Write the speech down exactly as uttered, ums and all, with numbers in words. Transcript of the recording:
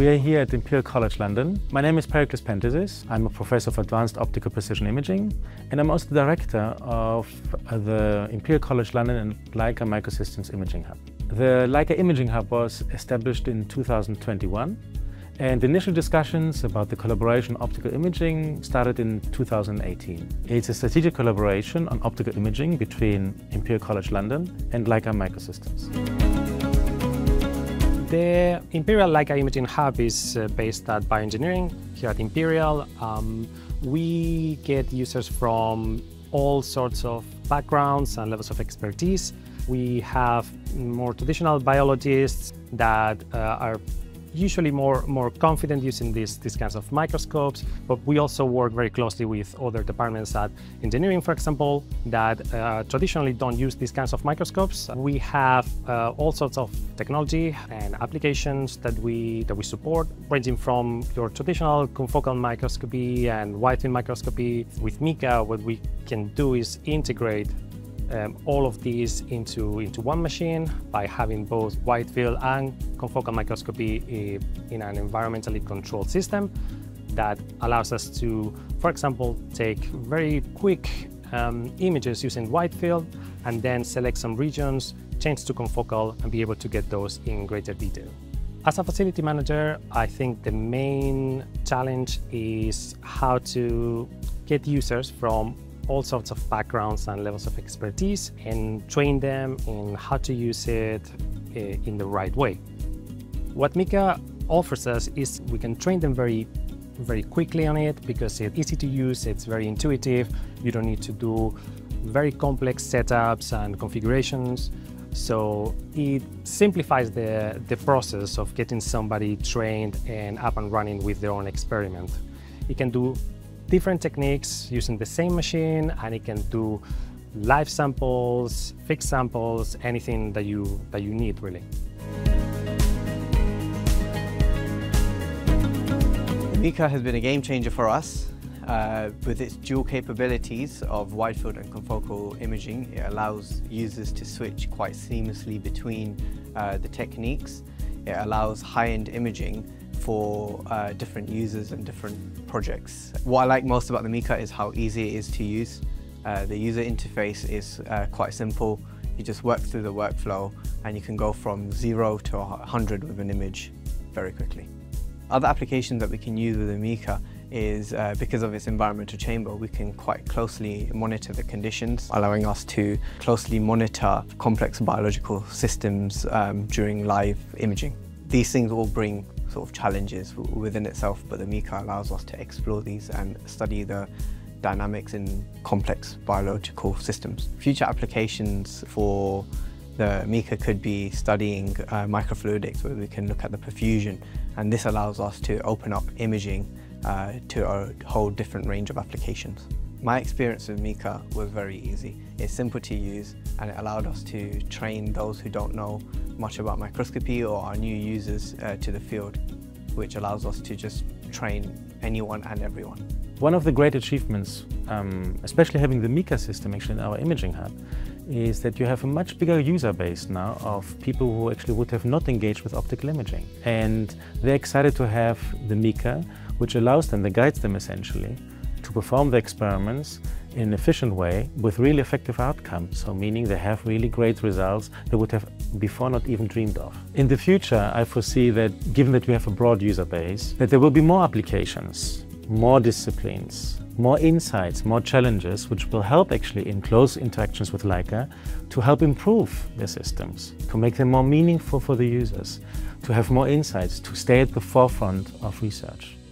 We are here at Imperial College London. My name is Periklis Pantazis. I'm a professor of advanced optical precision imaging, and I'm also the director of the Imperial College London and Leica Microsystems Imaging Hub. The Leica Imaging Hub was established in two thousand twenty-one, and the initial discussions about the collaboration optical imaging started in two thousand eighteen. It's a strategic collaboration on optical imaging between Imperial College London and Leica Microsystems. The Imperial Leica Imaging Hub is uh, based at bioengineering here at Imperial. Um, we get users from all sorts of backgrounds and levels of expertise. We have more traditional biologists that uh, are usually more, more confident using these, these kinds of microscopes, but we also work very closely with other departments at engineering, for example, that uh, traditionally don't use these kinds of microscopes. We have uh, all sorts of technology and applications that we, that we support, ranging from your traditional confocal microscopy and wide-field microscopy. With Mica, what we can do is integrate Um, all of these into, into one machine by having both wide field and confocal microscopy in an environmentally controlled system that allows us to, for example, take very quick um, images using wide field and then select some regions, change to confocal, and be able to get those in greater detail. As a facility manager, I think the main challenge is how to get users from all sorts of backgrounds and levels of expertise and train them in how to use it uh, in the right way. What Mica offers us is we can train them very, very quickly on it because it's easy to use, it's very intuitive, you don't need to do very complex setups and configurations. So it simplifies the, the process of getting somebody trained and up and running with their own experiment. It can do different techniques using the same machine, and it can do live samples, fixed samples, anything that you, that you need, really. Mica has been a game changer for us. Uh, with its dual capabilities of wide field and confocal imaging, it allows users to switch quite seamlessly between uh, the techniques. It allows high-end imaging for uh, different users and different projects. What I like most about the Mica is how easy it is to use. Uh, the user interface is uh, quite simple. You just work through the workflow and you can go from zero to one hundred with an image very quickly. Other applications that we can use with the Mica is uh, because of its environmental chamber, we can quite closely monitor the conditions, allowing us to closely monitor complex biological systems um, during live imaging. These things all bring sort of challenges within itself, but the Mica allows us to explore these and study the dynamics in complex biological systems. Future applications for the Mica could be studying uh, microfluidics, where we can look at the perfusion, and this allows us to open up imaging uh, to a whole different range of applications. My experience with Mica was very easy. It's simple to use, and it allowed us to train those who don't know much about microscopy or are new users uh, to the field, which allows us to just train anyone and everyone. One of the great achievements, um, especially having the Mica system actually in our imaging hub, is that you have a much bigger user base now of people who actually would have not engaged with optical imaging. And they're excited to have the Mica, which allows them, that guides them essentially, to perform the experiments in an efficient way with really effective outcomes, so meaning they have really great results they would have before not even dreamed of. In the future, I foresee that, given that we have a broad user base, that there will be more applications, more disciplines, more insights, more challenges, which will help actually in close interactions with Leica to help improve their systems, to make them more meaningful for the users, to have more insights, to stay at the forefront of research.